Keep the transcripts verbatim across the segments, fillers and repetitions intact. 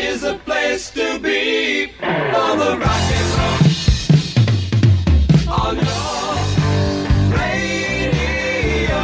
is a place to be for the rock and roll on your radio.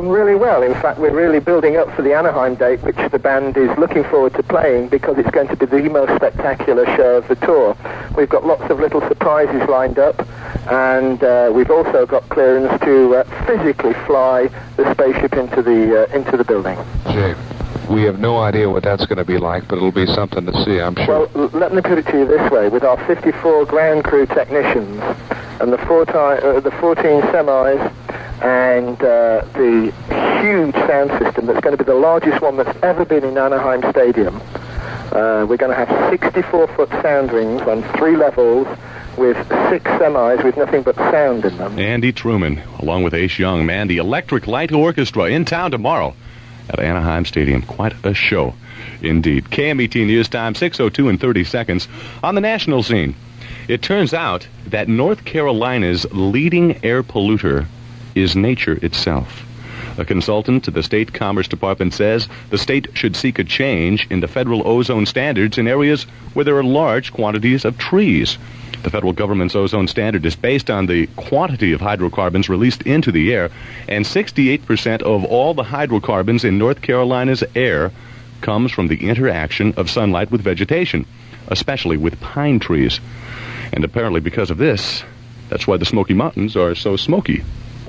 gone really well. In fact, we're really building up for the Anaheim date, which the band is looking forward to playing because it's going to be the most spectacular show of the tour. We've got lots of little surprises lined up, and uh, we've also got clearance to uh, physically fly the spaceship into the uh, into the building. Jay, we have no idea what that's going to be like, but it'll be something to see, I'm sure. Well, let me put it to you this way. With our fifty-four ground crew technicians and the, four ti- uh, the fourteen semis and uh, the huge sound system that's going to be the largest one that's ever been in Anaheim Stadium, uh, we're going to have sixty-four foot sound rings on three levels with six semis with nothing but sound in them. Andy Truman, along with Ace Young, man, the Electric Light Orchestra in town tomorrow at Anaheim Stadium. Quite a show indeed. K M E T News Time, six oh two and thirty seconds. On the national scene, it turns out that North Carolina's leading air polluter is nature itself. A consultant to the state Commerce Department says the state should seek a change in the federal ozone standards in areas where there are large quantities of trees. The federal government's ozone standard is based on the quantity of hydrocarbons released into the air, and sixty-eight percent of all the hydrocarbons in North Carolina's air comes from the interaction of sunlight with vegetation, especially with pine trees. And apparently because of this, that's why the Smoky Mountains are so smoky.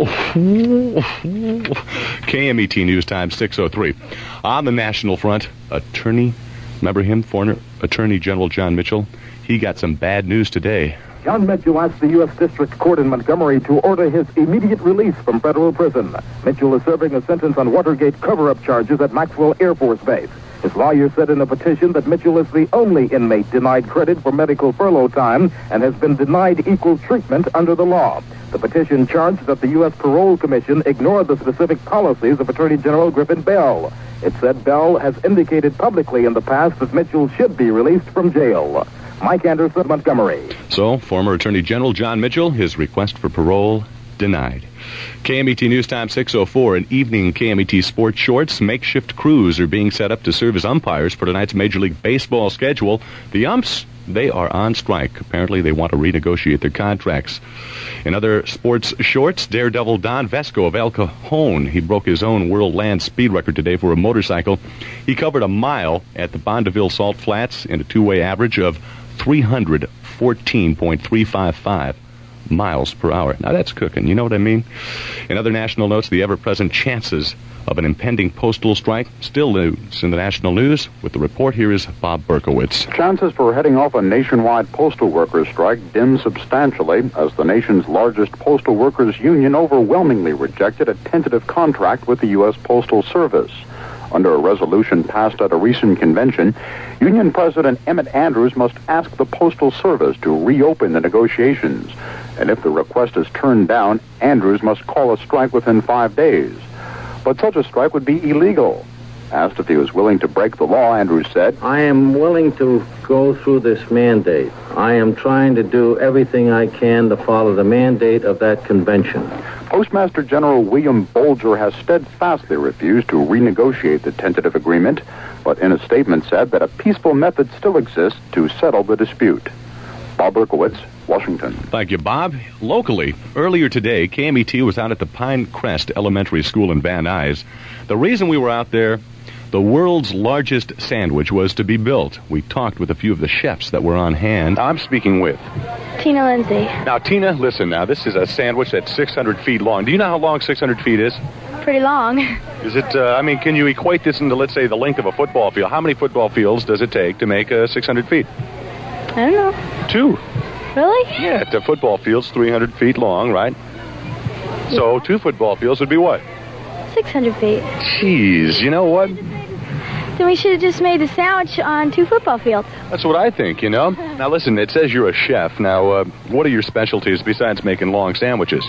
K M E T News Time, six oh three. On the national front, attorney, remember him, former Attorney General John Mitchell? He got some bad news today. John Mitchell asked the U S District Court in Montgomery to order his immediate release from federal prison. Mitchell is serving a sentence on Watergate cover-up charges at Maxwell Air Force Base. His lawyer said in a petition that Mitchell is the only inmate denied credit for medical furlough time and has been denied equal treatment under the law. The petition charged that the U S Parole Commission ignored the specific policies of Attorney General Griffin Bell. It said Bell has indicated publicly in the past that Mitchell should be released from jail. Mike Anderson, Montgomery. So, former Attorney General John Mitchell, his request for parole denied. K M E T News Time, six oh four. In evening K M E T sports shorts, makeshift crews are being set up to serve as umpires for tonight's Major League Baseball schedule. The umps, they are on strike. Apparently they want to renegotiate their contracts. In other sports shorts, Daredevil Don Vesco of El Cajon, he broke his own world land speed record today for a motorcycle. He covered a mile at the Bondeville Salt Flats in a two-way average of three hundred fourteen point three five five miles per hour. Now that's cooking, you know what I mean? In other national notes, the ever-present chances of an impending postal strike still loose in the national news. With the report, here is Bob Berkowitz. Chances for heading off a nationwide postal workers strike dim substantially as the nation's largest postal workers union overwhelmingly rejected a tentative contract with the U S Postal Service. Under a resolution passed at a recent convention, Union President Emmett Andrews must ask the Postal Service to reopen the negotiations. And if the request is turned down, Andrews must call a strike within five days. But such a strike would be illegal. Asked if he was willing to break the law, Andrews said, I am willing to go through this mandate. I am trying to do everything I can to follow the mandate of that convention. Postmaster General William Bolger has steadfastly refused to renegotiate the tentative agreement, but in a statement said that a peaceful method still exists to settle the dispute. Bob Berkowitz, Washington. Thank you, Bob. Locally, earlier today, K M E T was out at the Pine Crest Elementary School in Van Nuys. The reason we were out there, the world's largest sandwich was to be built. We talked with a few of the chefs that were on hand. I'm speaking with Tina Lindsay. Now, Tina, listen now. This is a sandwich that's six hundred feet long. Do you know how long six hundred feet is? Pretty long. Is it, uh, I mean, can you equate this into, let's say, the length of a football field? How many football fields does it take to make uh, six hundred feet? I don't know. Two. Really? Yeah, the football field's three hundred feet long, right? Yeah. So two football fields would be what? six hundred feet. Jeez, you know what? Then we should have just made the sandwich on two football fields. That's what I think, you know? Now, listen, it says you're a chef. Now, uh, what are your specialties besides making long sandwiches?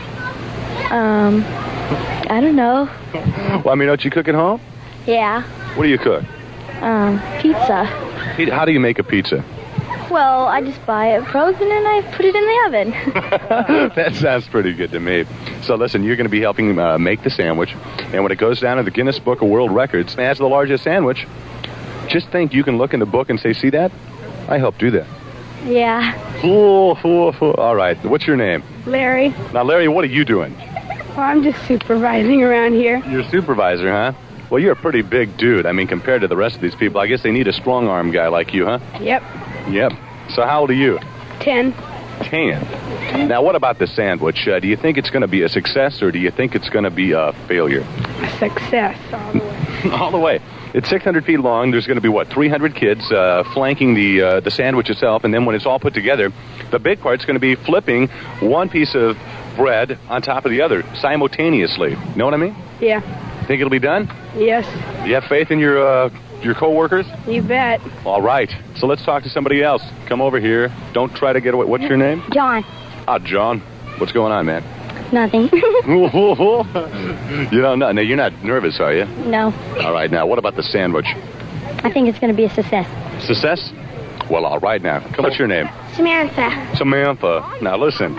Um, I don't know. Well, I mean, don't you cook at home? Yeah. What do you cook? Um, pizza. How do you make a pizza? Well, I just buy it frozen and I put it in the oven. That sounds pretty good to me. So listen, you're going to be helping uh, make the sandwich, and when it goes down in the Guinness Book of World Records as the largest sandwich, just think you can look in the book and say, see that? I helped do that. Yeah. Ooh, ooh, ooh. All right, what's your name? Larry. Now, Larry, what are you doing? Well, I'm just supervising around here. You're a supervisor, huh? Well, you're a pretty big dude. I mean, compared to the rest of these people, I guess they need a strong-arm guy like you, huh? Yep. Yep. So how old are you? Ten. Ten. Now, what about the sandwich? Uh, do you think it's going to be a success, or do you think it's going to be a failure? A success all the way. All the way. It's six hundred feet long. There's going to be, what, three hundred kids uh, flanking the uh, the sandwich itself, and then when it's all put together, the big part's going to be flipping one piece of bread on top of the other simultaneously. You know what I mean? Yeah. Think it'll be done? Yes. Do you have faith in your uh, your co-workers? You bet. All right. So let's talk to somebody else. Come over here. Don't try to get away. What's your name? John. Ah, John. What's going on, man? Nothing. You don't know. Now, you're not nervous, are you? No. All right. Now, what about the sandwich? I think it's going to be a success. Success? Well, all right now. Come, what's your name? Samantha. Samantha. Now, listen.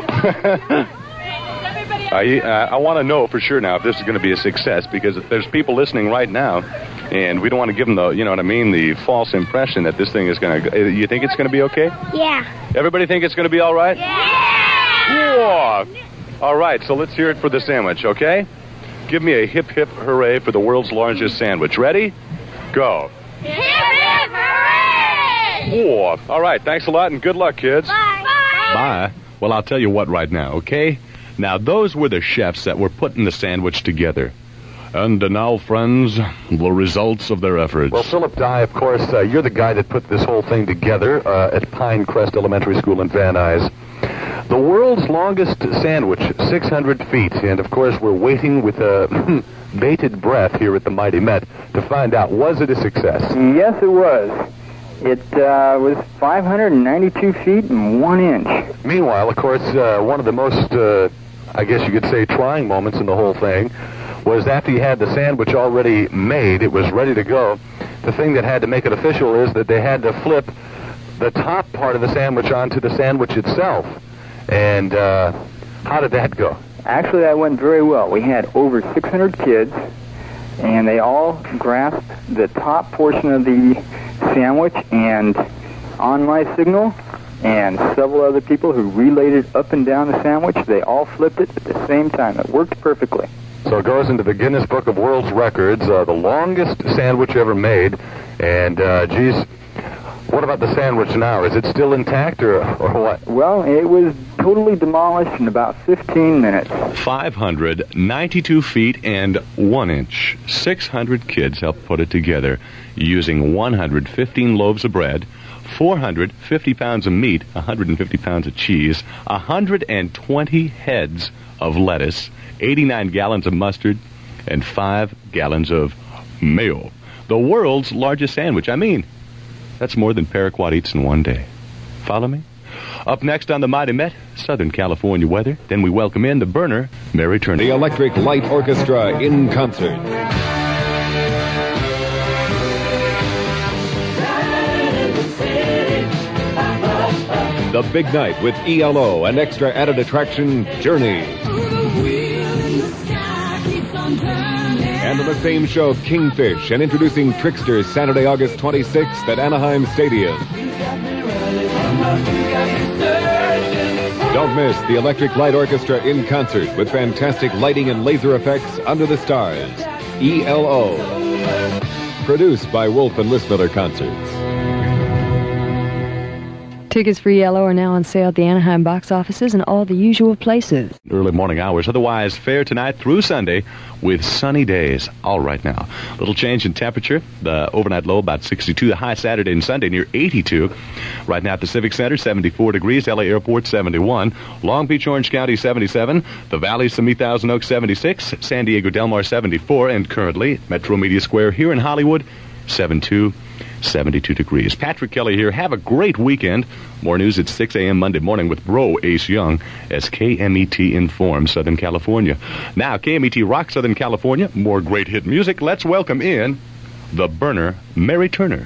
I, uh, I want to know for sure now if this is going to be a success, because if there's people listening right now, and we don't want to give them the, you know what I mean, the false impression that this thing is going to, you think it's going to be okay? Yeah. Everybody think it's going to be all right? Yeah. Whoa. All right, so let's hear it for the sandwich, okay? Give me a hip, hip, hooray for the world's largest sandwich. Ready? Go. Hip, hip, hooray! Whoa. All right, thanks a lot, and good luck, kids. Bye. Bye. Bye. Well, I'll tell you what right now, okay? Now, those were the chefs that were putting the sandwich together. And uh, now, friends, the results of their efforts. Well, Philip Dye, of course, uh, you're the guy that put this whole thing together uh, at Pinecrest Elementary School in Van Nuys. The world's longest sandwich, six hundred feet. And, of course, we're waiting with uh, bated breath here at the Mighty Met to find out, was it a success? Yes, it was. It uh, was five hundred ninety-two feet and one inch. Meanwhile, of course, uh, one of the most, uh, I guess you could say, trying moments in the whole thing was after you had the sandwich already made, it was ready to go. The thing that had to make it official is that they had to flip the top part of the sandwich onto the sandwich itself. And uh, how did that go? Actually, that went very well. We had over six hundred kids, and they all grasped the top portion of the sandwich, and on my signal, and several other people who relayed it up and down the sandwich, they all flipped it at the same time. It worked perfectly. So it goes into the Guinness Book of World Records, uh, the longest sandwich ever made. And, uh, geez, what about the sandwich now? Is it still intact, or, or what? Well, it was totally demolished in about fifteen minutes. five hundred ninety-two feet and one inch. six hundred kids helped put it together using one hundred fifteen loaves of bread, four hundred fifty pounds of meat, one hundred fifty pounds of cheese, one hundred twenty heads of lettuce, eighty-nine gallons of mustard, and five gallons of mayo. The world's largest sandwich. I mean, that's more than Paraquat eats in one day. Follow me? Up next on the Mighty Met, Southern California weather. Then we welcome in the burner, Mary Turner. The Electric Light Orchestra in concert. The big night with E L O and extra added attraction, Journey. And on the same show, Kingfish, and introducing Tricksters Saturday, August twenty-sixth at Anaheim Stadium. Don't miss the Electric Light Orchestra in concert with fantastic lighting and laser effects under the stars. E L O. Produced by Wolf and Lismiller Concerts. Tickets for E L O are now on sale at the Anaheim box offices and all the usual places. Early morning hours. Otherwise, fair tonight through Sunday with sunny days. All right now. Little change in temperature. The overnight low about sixty-two. The high Saturday and Sunday near eighty-two. Right now at the Civic Center, seventy-four degrees. L A Airport, seventy-one. Long Beach, Orange County, seventy-seven. The Valley, Simi Thousand Oaks, seventy-six. San Diego, Del Mar, seventy-four. And currently, Metro Media Square here in Hollywood, seventy-two. seventy-two degrees. Patrick Kelly here. Have a great weekend. More news at six a.m. Monday morning with Bro Ace Young as K M E T informs Southern California. Now, K M E T Rock Southern California. More great hit music. Let's welcome in the burner, Mary Turner.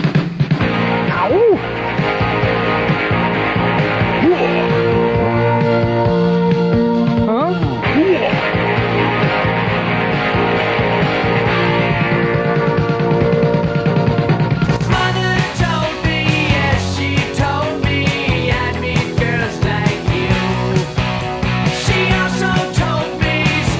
Ow! She also told me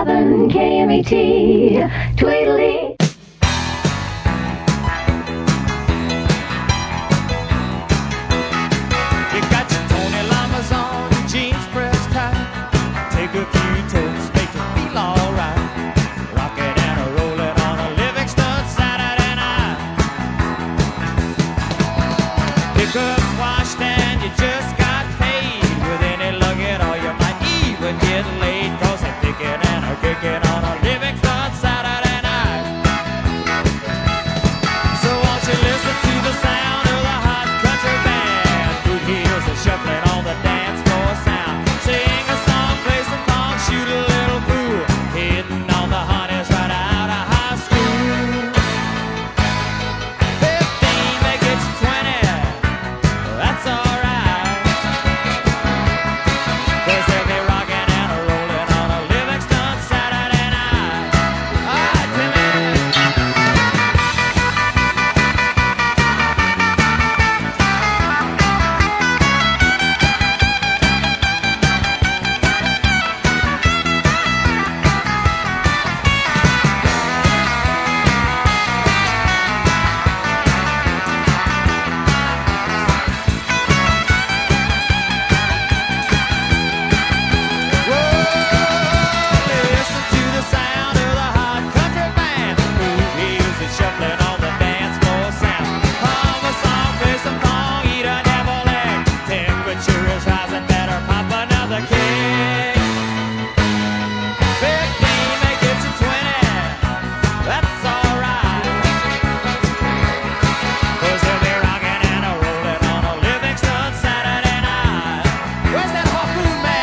seven K M E T. Tweedledee. You got your Tony Lamas on, your jeans pressed tight. Take a few toes, make it feel alright. Rock it and a roll it on a Livingston Saturday night. Pickups washed and you just got paid. With any luck at all, you might even get laid. Cause they're picking and a kicking on a Livingston Saturday night. So won't you listen to the sound of the hot country band? Boot heels are shuffling on the dance floor sound. Sing a song, play some songs, shoot a little pool. Hitting on the honeys right out of high school. Fifteen may get you twenty, that's alright. Cause they'll be rocking and a rolling on a Livingston Saturday night. Alright, Timmy. Listen to the sound of the hot country band. Boot heels are shuffling on the dance floor sound. Hum a song, play some song, eat a devil egg. Temperature is rising, better pop another keg. Fifteen may get you twenty, that's alright. Cause they'll be rocking and a rolling on a Livingston Saturday night. Where's that harpoon man?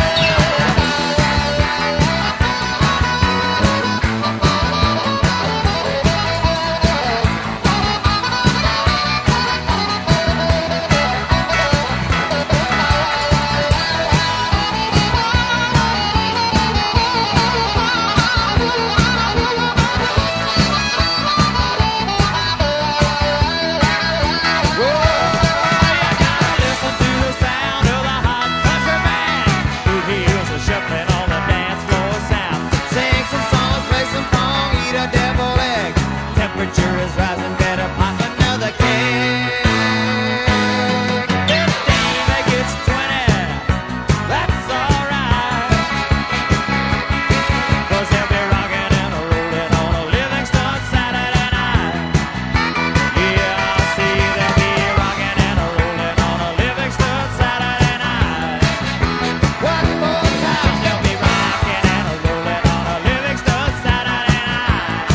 Listen to the sound of the hot country band. Boot heels are shuffling on the dance floor sound. Sing some songs, play some song, eat a devil egg. Temperature is rising, better pop another keg. Fifteen may get you twenty, that's alright. Cause they'll be rocking and a rolling on a Livingston Saturday night. Yeah, I see they'll be rocking and a rolling on a Livingston Saturday night. One more time, they'll be rocking and a rolling on a Livingston Saturday night.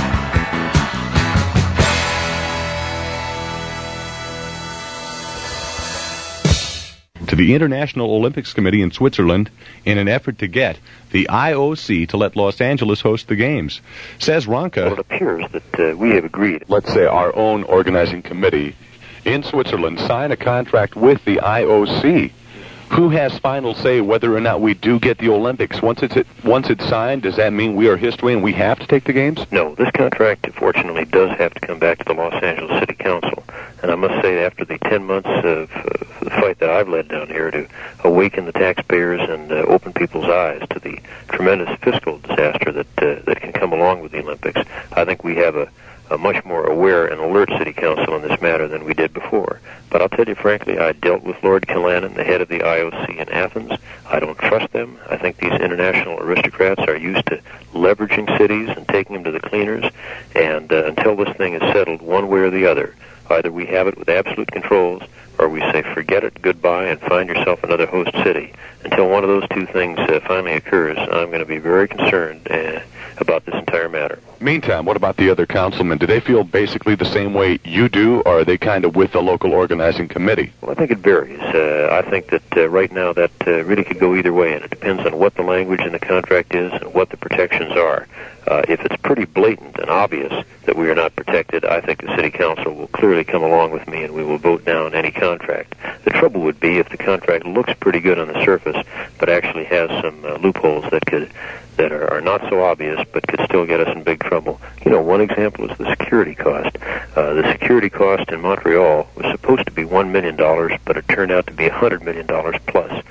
To the International Olympics Committee in Switzerland in an effort to get the I O C to let Los Angeles host the games. Says Ronka. Well, it appears that uh, we have agreed. Let's say our own organizing committee in Switzerland sign a contract with the I O C. Who has final say whether or not we do get the Olympics? Once it's once it's signed, does that mean we are history and we have to take the games? No, this contract, fortunately, does have to come back to the Los Angeles City Council. And I must say, after the ten months of uh, the fight that I've led down here to awaken the taxpayers and uh, open people's eyes to the tremendous fiscal disaster that uh, that can come along with the Olympics, I think we have a, a much more aware and alert City Council on this matter than we did before. But I'll tell you frankly, I dealt with Lord Callanan, the head of the I O C in Athens. I don't trust them. I think these international aristocrats are used to leveraging cities and taking them to the cleaners. And uh, until this thing is settled one way or the other, either we have it with absolute controls or we say forget it, goodbye, and find yourself another host city. Until one of those two things uh, finally occurs, I'm going to be very concerned uh, about this entire matter. Meantime, what about the other councilmen? Do they feel basically the same way you do, or are they kind of with the local organizing committee? Well, I think it varies. Uh, I think that uh, right now that uh, really could go either way, and it depends on what the language in the contract is and what the protections are. Uh, if it's pretty blatant and obvious that we are not protected, I think the City Council will clearly come along with me and we will vote down any contract. The trouble would be if the contract looks pretty good on the surface, but actually has some uh, loopholes that could that are, are not so obvious, but could still get us in big trouble. You know, one example is the security cost. Uh, the security cost in Montreal was supposed to be one million dollars, but it turned out to be one hundred million dollars plus. The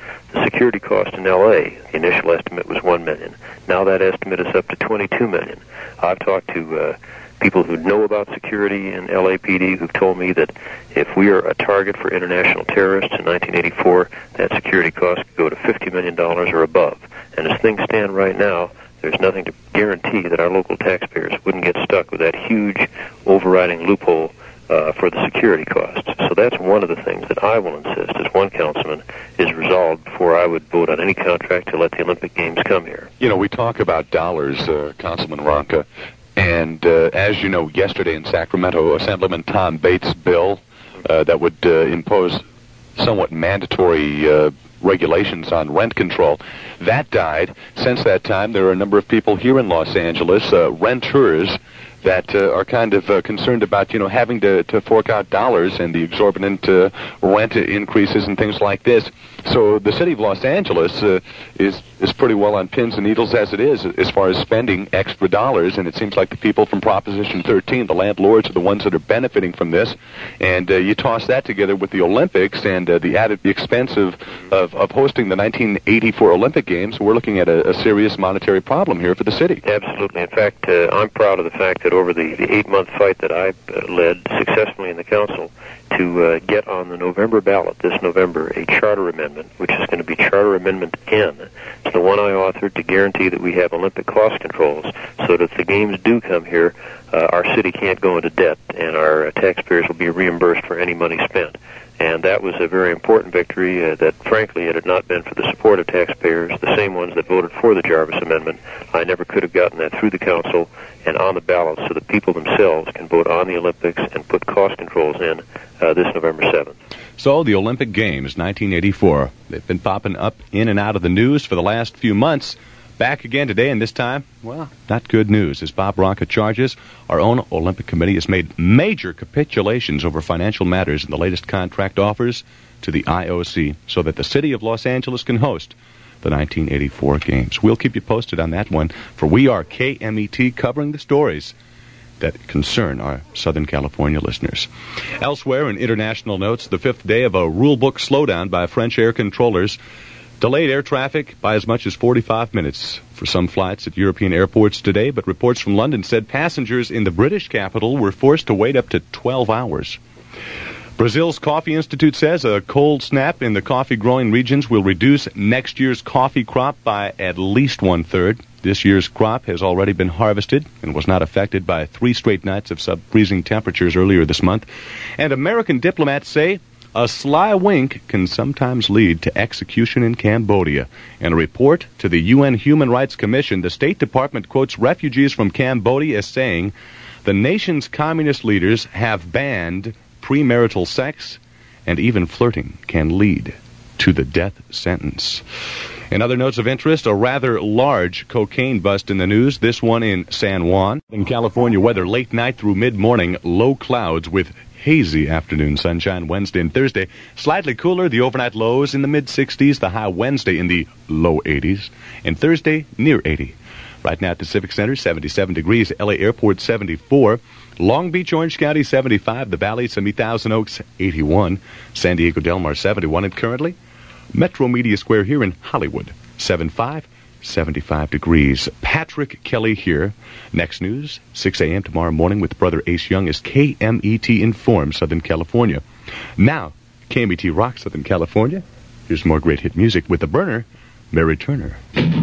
security cost in L A, the initial estimate was one million dollars. Now that estimate is up to twenty-two million dollars. I've talked to uh, people who know about security in L A P D who've told me that if we are a target for international terrorists in nineteen eighty-four, that security cost could go to fifty million dollars or above. And as things stand right now, there's nothing to guarantee that our local taxpayers wouldn't get stuck with that huge overriding loophole uh, for the security costs. So that's one of the things that I will insist, as one councilman, is resolved before I would vote on any contract to let the Olympic Games come here. You know, we talk about dollars, uh, Councilman Ronka, and uh, as you know, yesterday in Sacramento, Assemblyman Tom Bates' bill uh, that would uh, impose somewhat mandatory uh, regulations on rent control, that died. Since that time, there are a number of people here in Los Angeles, uh, renters, that uh, are kind of uh, concerned about, you know, having to, to fork out dollars and the exorbitant uh, rent increases and things like this. So the city of Los Angeles uh, is is pretty well on pins and needles as it is as far as spending extra dollars, and it seems like the people from Proposition thirteen, the landlords, are the ones that are benefiting from this. And uh, you toss that together with the Olympics and uh, the added expense of, of, of hosting the nineteen eighty-four Olympic Games, we're looking at a, a serious monetary problem here for the city. Absolutely. In fact, uh, I'm proud of the fact that over the, the eight-month fight that I uh, led successfully in the council to uh, get on the November ballot this November a charter amendment, which is going to be Charter Amendment N. It's the one I authored to guarantee that we have Olympic cost controls so that if the games do come here, uh, our city can't go into debt and our uh, taxpayers will be reimbursed for any money spent. And that was a very important victory uh, that, frankly, it had not been for the support of taxpayers, the same ones that voted for the Jarvis Amendment, I never could have gotten that through the council and on the ballot so the people themselves can vote on the Olympics and put cost controls in uh, this November seventh. So the Olympic Games, nineteen eighty-four, they've been popping up in and out of the news for the last few months. Back again today, and this time, well, not good news. As Bob Ronka charges, our own Olympic Committee has made major capitulations over financial matters in the latest contract offers to the I O C so that the city of Los Angeles can host the nineteen eighty-four Games. We'll keep you posted on that one, for we are K M E T covering the stories that concern our Southern California listeners. Elsewhere in international notes, the fifth day of a rulebook slowdown by French air controllers delayed air traffic by as much as forty-five minutes for some flights at European airports today, but reports from London said passengers in the British capital were forced to wait up to twelve hours. Brazil's Coffee Institute says a cold snap in the coffee-growing regions will reduce next year's coffee crop by at least one-third. This year's crop has already been harvested and was not affected by three straight nights of sub-freezing temperatures earlier this month. And American diplomats say a sly wink can sometimes lead to execution in Cambodia. In a report to the U N Human Rights Commission, the State Department quotes refugees from Cambodia as saying the nation's communist leaders have banned premarital sex, and even flirting can lead to the death sentence. In other notes of interest, a rather large cocaine bust in the news, this one in San Juan. In California, weather late night through mid-morning, low clouds with hazy afternoon sunshine Wednesday and Thursday. Slightly cooler, the overnight lows in the mid-sixties, the high Wednesday in the low eighties, and Thursday near eighty. Right now at the Civic Center, seventy-seven degrees, L A Airport seventy-four, Long Beach, Orange County seventy-five, the Valley, some Thousand Oaks eighty-one, San Diego Del Mar seventy-one, and currently Metro Media Square here in Hollywood, seventy-five, seventy-five degrees. Patrick Kelly here. Next news, six a.m. tomorrow morning with Brother Ace Young as K M E T Informs Southern California. Now, K M E T Rock Southern California. Here's more great hit music with the burner, Mary Turner.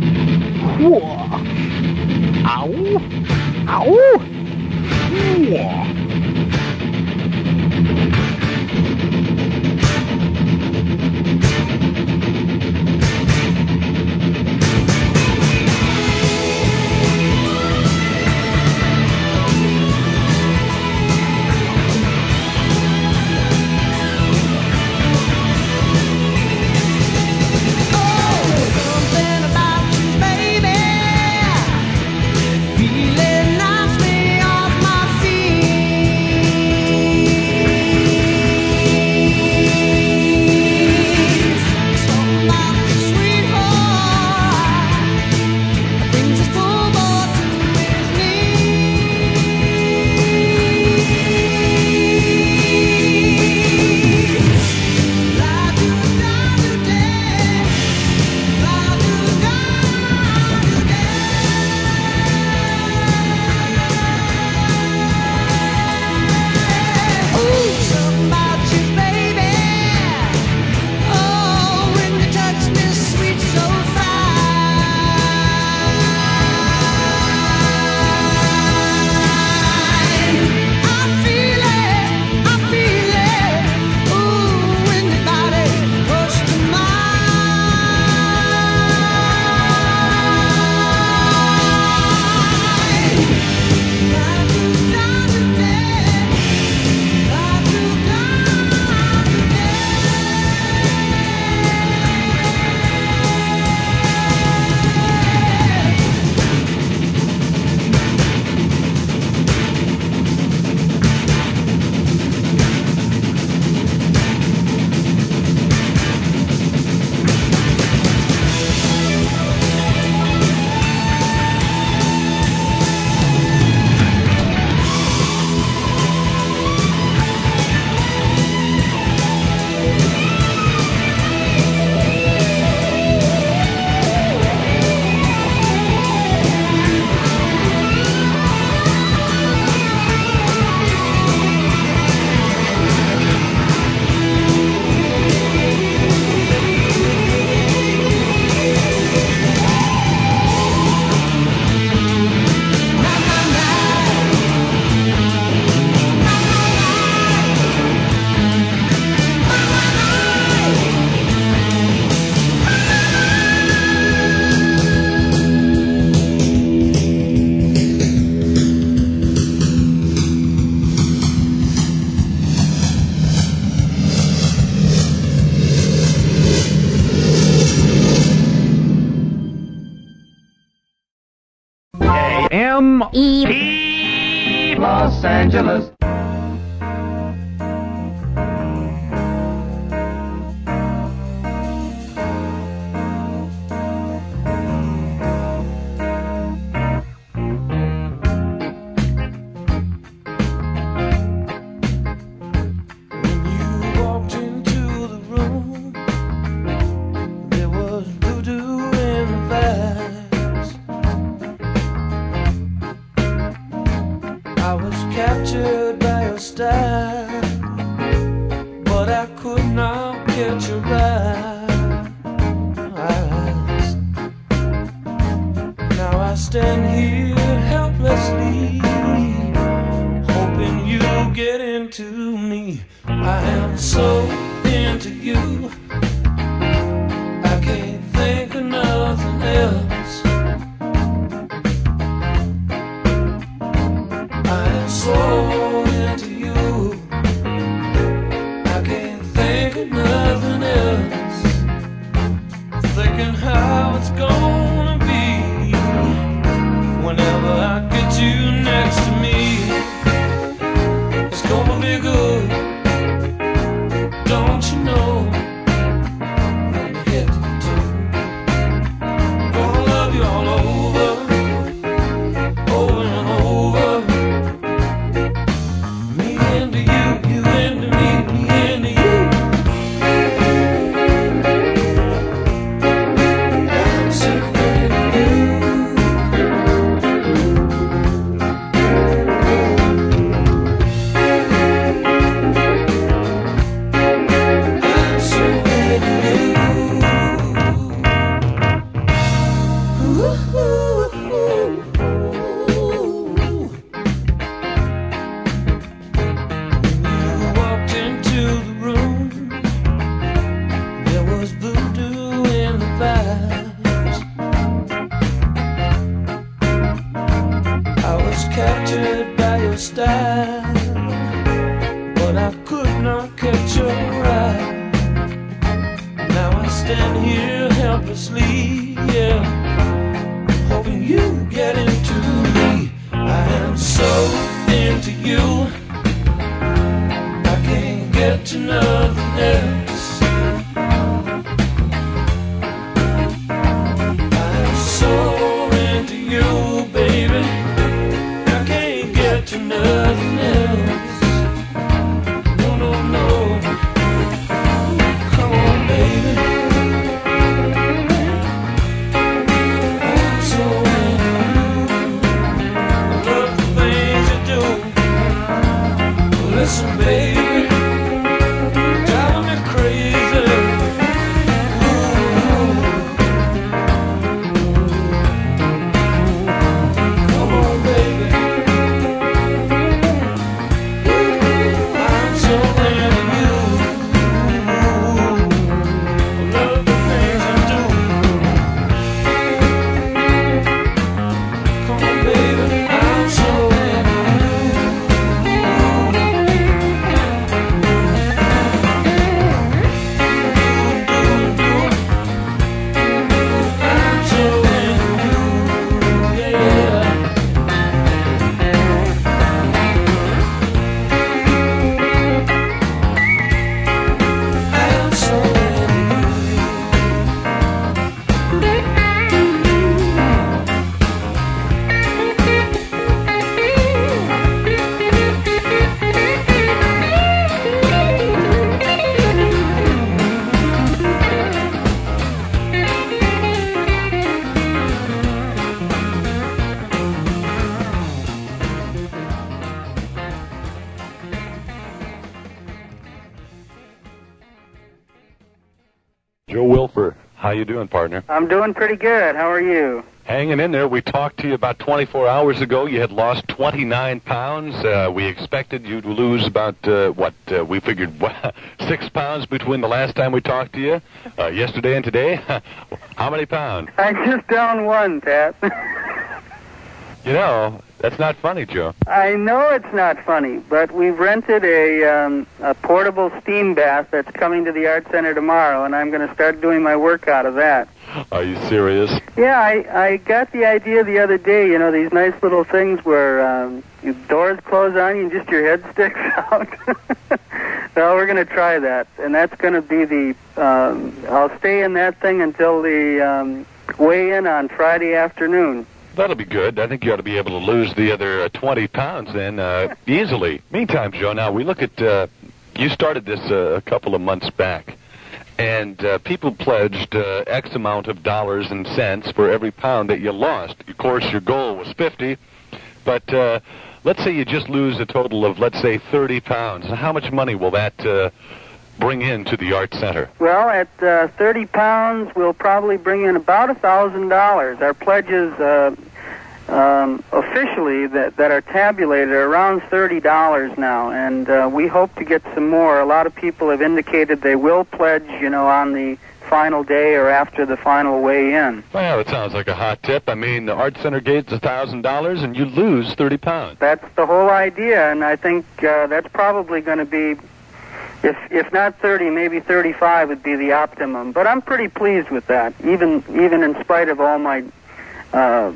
Whoa. Ow. Ow. Whoa. Feeling knocks me off my feet. M E Los Angeles. Captured by your style, but I could not catch your eyes. Now I stand here helplessly, hoping you'll get into me. I am so into you, I can't think of nothing else. So into you, I can't think of nothing else. Thinking how it's gonna be whenever I get you next to me. It's gonna be good, don't you know? From head to toe, gonna love you all over, over and over. Captured by your style, but I could not catch your eye. Now I stand here helplessly, yeah, hoping you get into me. I am so into you, I can't get to nothing else. I am so into you, baby, to nothing else. No, no, no. Come on, baby. I'm so into you. I love the things you do. Listen, baby, driving me crazy. Come on, baby. Joe Wilfer, how you doing, partner? I'm doing pretty good. How are you? Hanging in there. We talked to you about twenty-four hours ago. You had lost twenty-nine pounds. Uh, we expected you to lose about, uh, what, uh, we figured six pounds between the last time we talked to you, uh, yesterday and today. How many pounds? I'm just down one, Pat. You know, That's not funny, Joe. I know it's not funny, but we've rented a, um, a portable steam bath that's coming to the Art Center tomorrow, and I'm going to start doing my work out of that. Are you serious? Yeah, I, I got the idea the other day, you know, these nice little things where um, your doors close on you and just your head sticks out. Well, we're going to try that, and that's going to be the, um, I'll stay in that thing until the um, weigh-in on Friday afternoon. That'll be good. I think you ought to be able to lose the other uh, twenty pounds then uh, easily. Meantime, Joe, now we look at, uh, you started this uh, a couple of months back, and uh, people pledged uh, X amount of dollars and cents for every pound that you lost. Of course, your goal was fifty, but uh, let's say you just lose a total of, let's say, thirty pounds. How much money will that uh, bring in to the Art Center? Well, at uh, thirty pounds, we'll probably bring in about one thousand dollars. Our pledges uh, um, officially that, that are tabulated are around thirty dollars now, and uh, we hope to get some more. A lot of people have indicated they will pledge, you know, on the final day or after the final weigh-in. Well, that sounds like a hot tip. I mean, the Art Center gets one thousand dollars and you lose thirty pounds. That's the whole idea, and I think uh, that's probably going to be, if if not thirty, maybe thirty-five would be the optimum. But I'm pretty pleased with that, even even in spite of all my uh,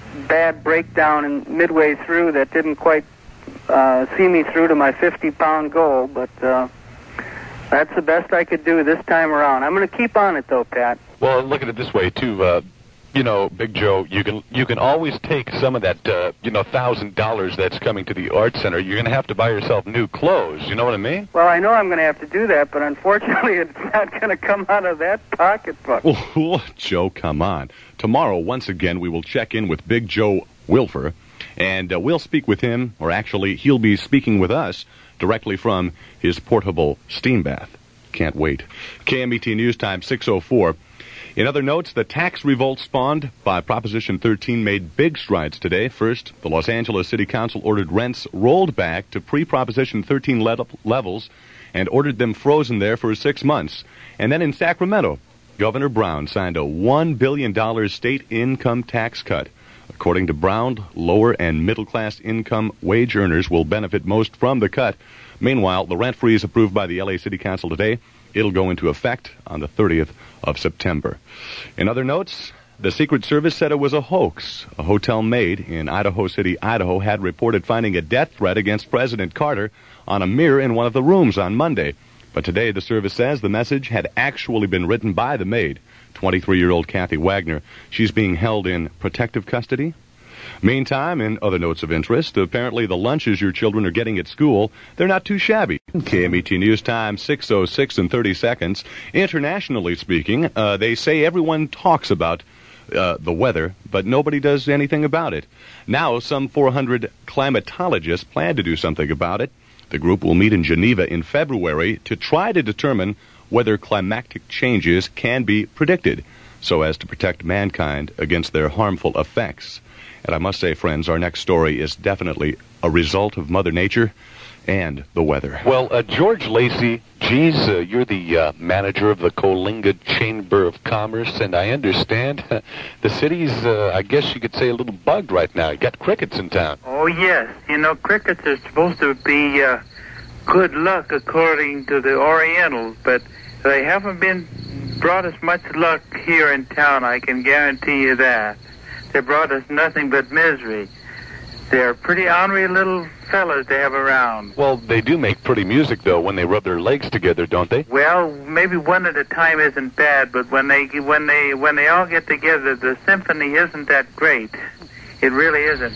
bad breakdown in midway through that didn't quite uh, see me through to my fifty-pound goal. But uh, that's the best I could do this time around. I'm going to keep on it, though, Pat. Well, look at it this way, too. Uh, you know, Big Joe, you can you can always take some of that, uh, you know, one thousand dollars that's coming to the Art Center. You're going to have to buy yourself new clothes. You know what I mean? Well, I know I'm going to have to do that, but unfortunately it's not going to come out of that pocketbook. Oh, Joe, come on. Tomorrow, once again, we will check in with Big Joe Wilfer, and uh, we'll speak with him, or actually, he'll be speaking with us directly from his portable steam bath. Can't wait. K M E T News Time, six oh four. In other notes, the tax revolt spawned by Proposition thirteen made big strides today. First, the Los Angeles City Council ordered rents rolled back to pre-Proposition thirteen le- levels and ordered them frozen there for six months. And then in Sacramento, Governor Brown signed a one billion dollars state income tax cut. According to Brown, lower and middle-class income wage earners will benefit most from the cut. Meanwhile, the rent freeze approved by the L A City Council today, it'll go into effect on the thirtieth of September. In other notes, the Secret Service said it was a hoax. A hotel maid in Idaho City, Idaho, had reported finding a death threat against President Carter on a mirror in one of the rooms on Monday. But today, the service says the message had actually been written by the maid, twenty-three-year-old Kathy Wagner. She's being held in protective custody. Meantime, in other notes of interest, apparently the lunches your children are getting at school, they're not too shabby. K M E T News Time, six oh six and thirty seconds. Internationally speaking, uh, they say everyone talks about uh, the weather, but nobody does anything about it. Now, some four hundred climatologists plan to do something about it. The group will meet in Geneva in February to try to determine whether climatic changes can be predicted so as to protect mankind against their harmful effects. And I must say, friends, our next story is definitely a result of Mother Nature and the weather. Well, uh, George Lacey, geez, uh, you're the uh, manager of the Coalinga Chamber of Commerce, and I understand uh, the city's, uh, I guess you could say, a little bugged right now. You got crickets in town. Oh, yes. You know, crickets are supposed to be uh, good luck according to the Orientals, but they haven't been brought us much luck here in town, I can guarantee you that. They brought us nothing but misery. They're pretty ornery little fellas to have around. Well, they do make pretty music, though, when they rub their legs together, don't they? Well, maybe one at a time isn't bad, but when they when they when they all get together, the symphony isn't that great. It really isn't.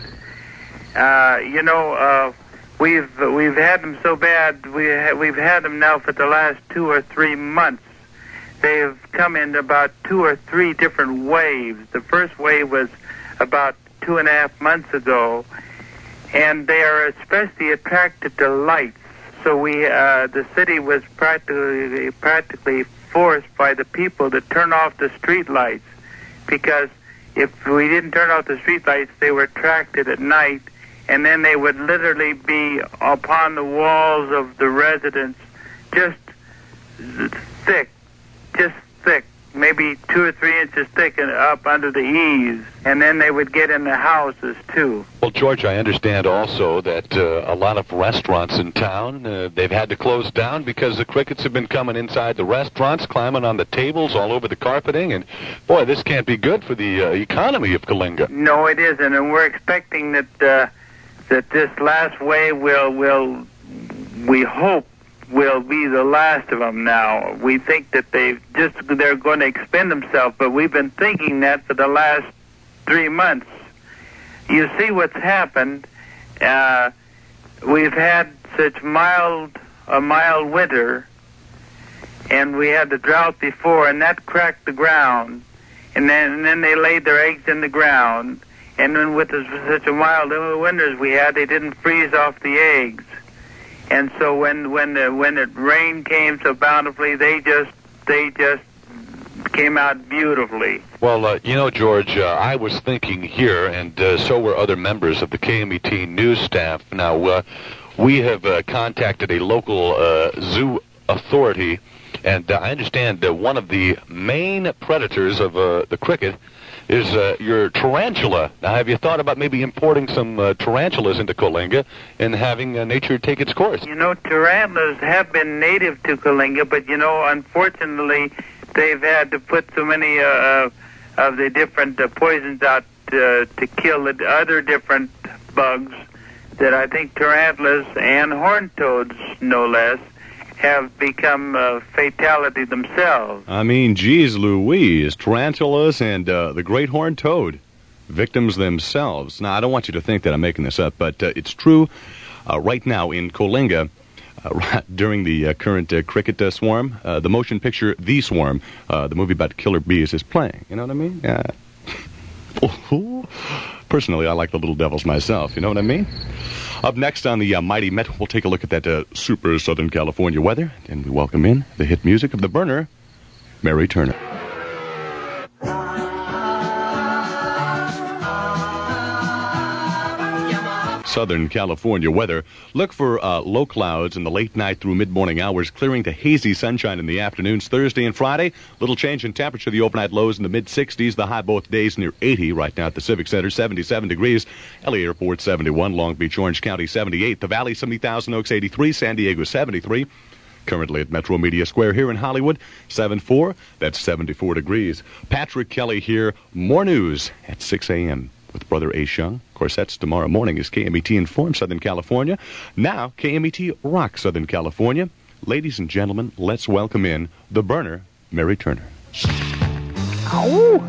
Uh, you know, uh, we've we've had them so bad. We ha- we've had them now for the last two or three months. They've come in about two or three different waves. The first wave was about two and a half months ago, and they are especially attracted to lights. So we, uh, the city was practically practically forced by the people to turn off the street lights, because if we didn't turn off the street lights, they were attracted at night, and then they would literally be upon the walls of the residents, just thick. Just thick, maybe two or three inches thick and up under the eaves, and then they would get in the houses too. Well, George, I understand also that uh, a lot of restaurants in town, uh, they've had to close down because the crickets have been coming inside the restaurants, climbing on the tables, all over the carpeting, and boy, this can't be good for the uh, economy of Coalinga. No, it isn't, and we're expecting that uh, that this last wave will will we hope will be the last of them now. We think that they've just they're going to expend themselves, but we've been thinking that for the last three months. You see what's happened. Uh, we've had such mild a mild winter, and we had the drought before, and that cracked the ground, and then and then they laid their eggs in the ground, and then with the, such a mild winters we had, they didn't freeze off the eggs. And so when when the when the rain came so bountifully, they just they just came out beautifully. Well, uh, you know, George, uh, I was thinking here, and uh, so were other members of the K M E T news staff. Now, uh, we have uh, contacted a local uh, zoo authority, and uh, I understand that one of the main predators of uh, the cricket is uh, your tarantula. Now, have you thought about maybe importing some uh, tarantulas into Coalinga and having uh, nature take its course? You know, tarantulas have been native to Coalinga, but, you know, unfortunately, they've had to put so many uh, of the different uh, poisons out uh, to kill the other different bugs that I think tarantulas and horned toads, no less, have become uh, fatality themselves. I mean, geez Louise, tarantulas and uh, the great horned toad, victims themselves. Now, I don't want you to think that I'm making this up, but uh, it's true. Uh, right now in Coalinga, uh, during the uh, current uh, cricket uh, swarm, uh, the motion picture The Swarm, uh, the movie about killer bees, is playing. You know what I mean? Uh, personally, I like the little devils myself. You know what I mean? Up next on the uh, Mighty Met, we'll take a look at that uh, super Southern California weather, and we welcome in the hit music of the burner, Mary Turner. Southern California weather. Look for uh, low clouds in the late night through mid-morning hours, clearing to hazy sunshine in the afternoons Thursday and Friday. Little change in temperature. The overnight lows in the mid-sixties. The high both days near eighty. Right now at the Civic Center, seventy-seven degrees. L A Airport, seventy-one. Long Beach, Orange County, seventy-eight. The Valley, seventy Thousand Oaks, eighty-three. San Diego, seventy-three. Currently at Metro Media Square here in Hollywood, seventy-four. That's seventy-four degrees. Patrick Kelly here. More news at six a.m. with Brother Ace Young. Of course, that's tomorrow morning as K M E T Informs Southern California. Now, K M E T Rock Southern California. Ladies and gentlemen, let's welcome in the burner, Mary Turner. Ow!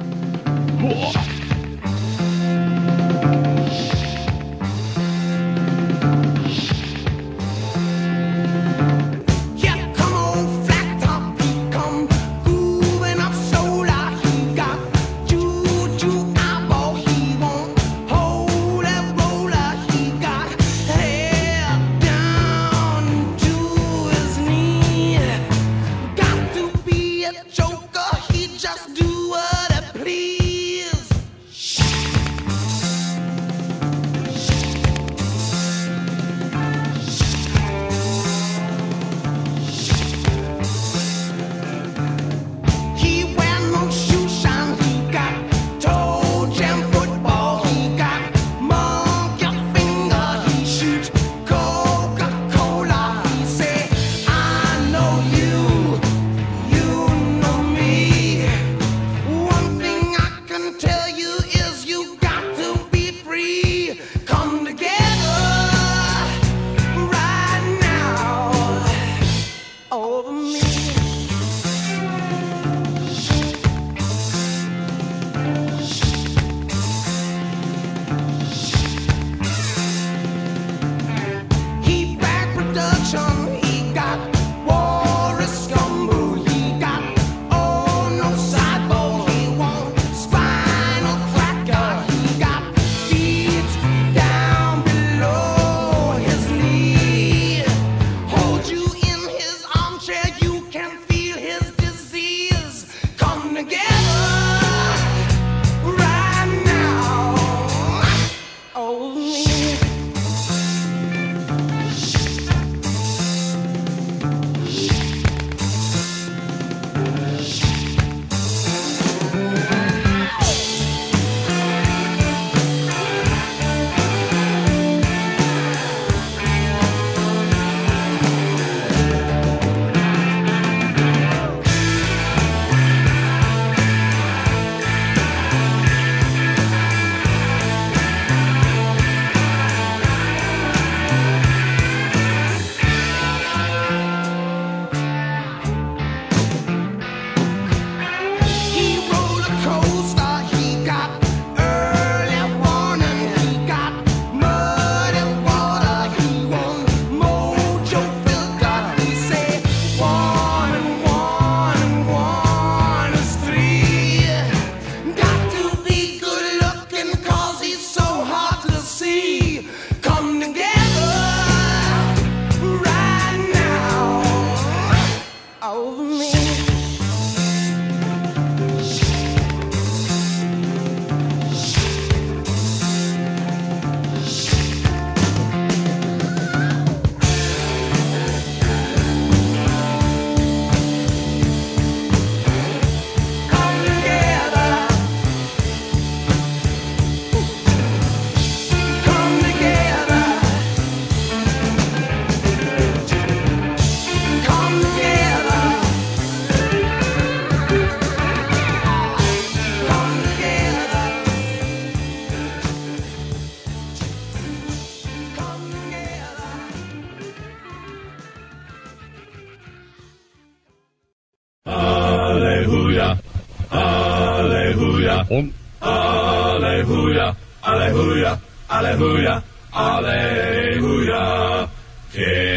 Alleluia, Alleluia, Alleluia, Alleluia, Alleluia, Alleluia. K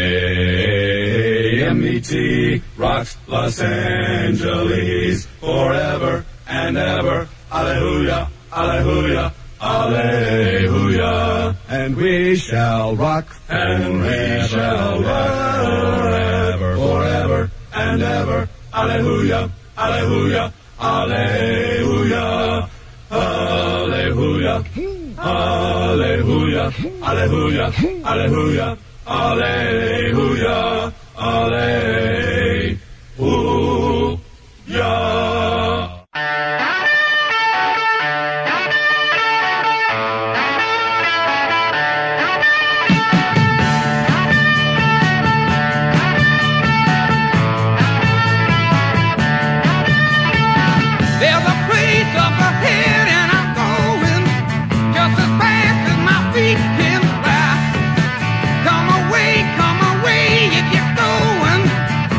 M E T rocks Los Angeles forever and ever. Alleluia, Alleluia, Alleluia. And we shall rock, and we shall rock forever, forever and ever. Alleluia, Alleluia, Alleluia, Alleluia, Alleluia, Alleluia, Alleluia, Alleluia, Alleluia. There's a place up ahead and I'm going just as fast as my feet can fly. Come away, come away if you're going.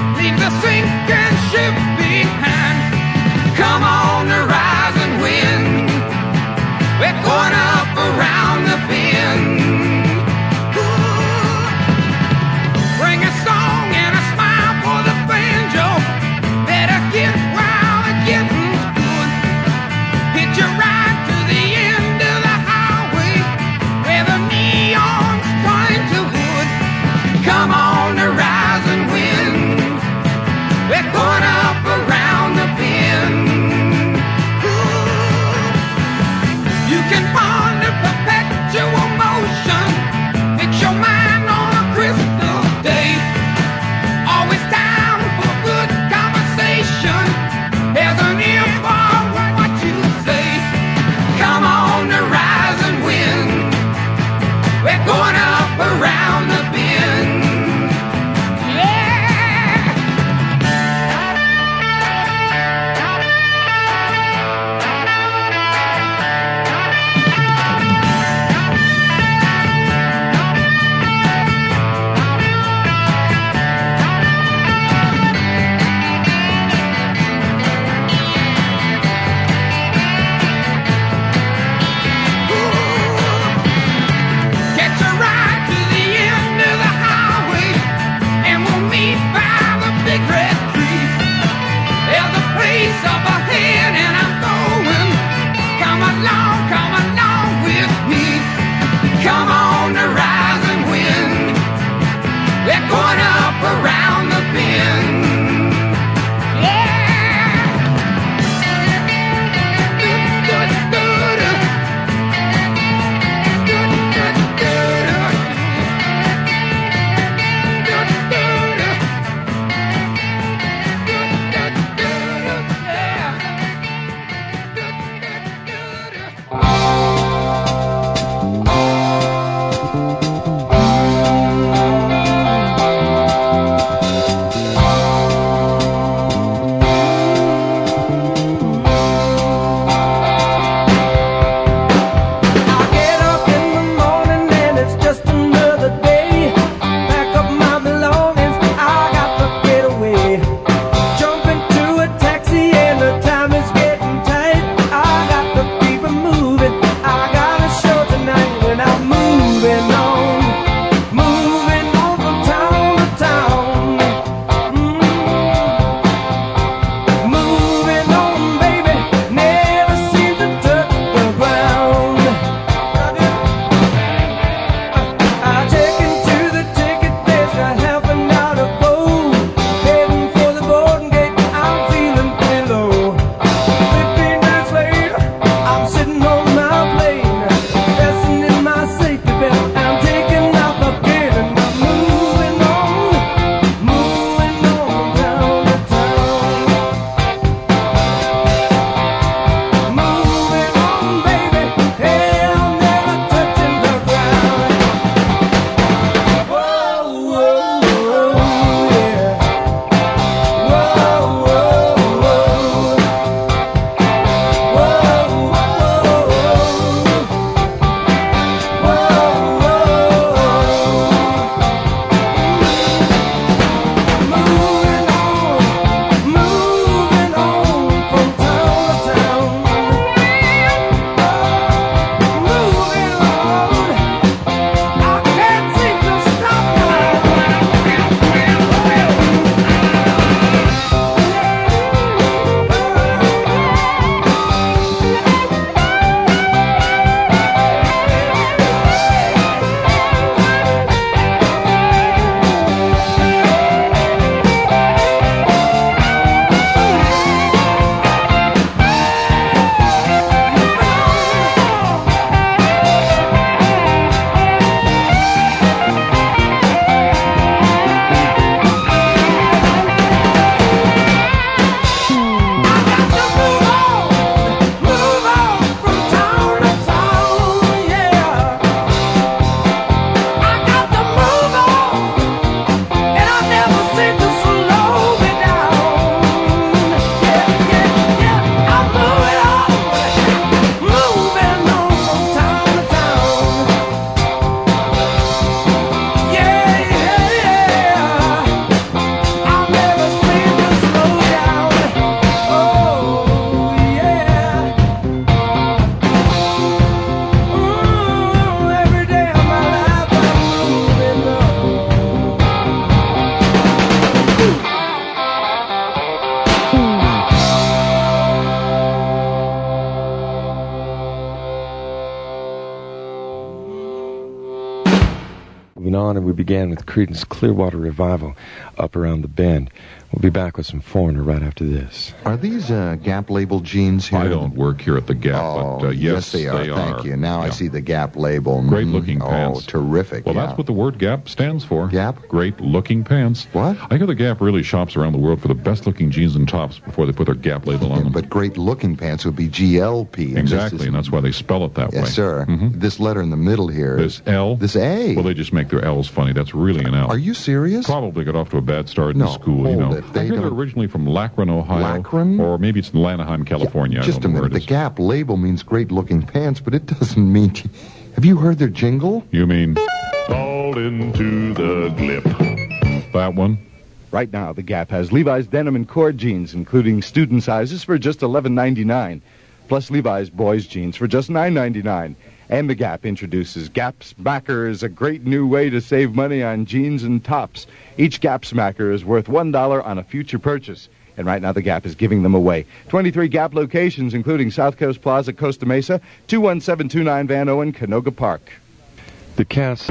Moving on, and we began with Creedence Clearwater Revival, Up Around the Bend. We'll be back with some Foreigner right after this. Are these uh, Gap label jeans here? I don't work here at the Gap, oh, but uh, yes, yes, they are. They Thank are. you. Now yeah. I see the Gap label. Great looking mm, pants. Oh, terrific. Well, yeah. that's what the word Gap stands for. Gap? Great looking pants. What? I hear the Gap really shops around the world for the best looking jeans and tops before they put their Gap label on yeah, them. But great looking pants would be G L P. And exactly, is, and that's why they spell it that yes, way. Yes, sir. Mm-hmm. This letter in the middle here. This L. This A. Well, they just make their L's funny. That's really an L. Are you serious? Probably got off to a bad start no, in school, hold you know. It. They I hear don't... they're originally from Lackran, Ohio. Lackran? Or maybe it's Lanaheim, California. Yeah, just I don't a know minute. where The Gap label means great-looking pants, but it doesn't mean... Have you heard their jingle? You mean... All into the glip. That one? Right now, the Gap has Levi's denim and cord jeans, including student sizes, for just eleven ninety-nine, plus Levi's boys jeans for just nine ninety-nine. And the Gap introduces Gap Smackers, a great new way to save money on jeans and tops. Each Gap Smacker is worth one dollar on a future purchase. And right now the Gap is giving them away. twenty-three Gap locations, including South Coast Plaza, Costa Mesa, two one seven two nine Van Owen, Canoga Park. The cast...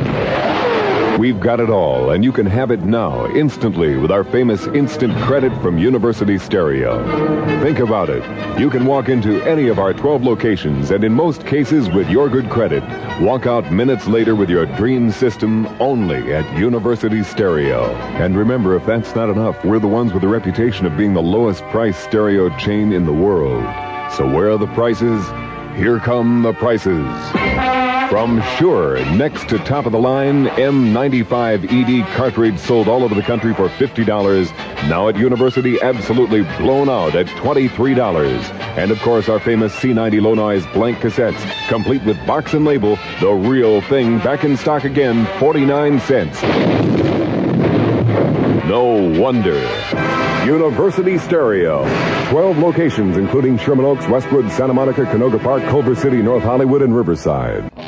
We've got it all, and you can have it now, instantly, with our famous Instant Credit from University Stereo. Think about it. You can walk into any of our twelve locations, and in most cases, with your good credit, walk out minutes later with your dream system only at University Stereo. And remember, if that's not enough, we're the ones with the reputation of being the lowest price stereo chain in the world. So where are the prices? Here come the prices. From Shure, next to top-of-the-line M ninety-five E D cartridge sold all over the country for fifty dollars. Now at University, absolutely blown out at twenty-three dollars. And, of course, our famous C ninety low-noise blank cassettes, complete with box and label, the real thing, back in stock again, forty-nine cents. No wonder. University Stereo. twelve locations, including Sherman Oaks, Westwood, Santa Monica, Canoga Park, Culver City, North Hollywood, and Riverside.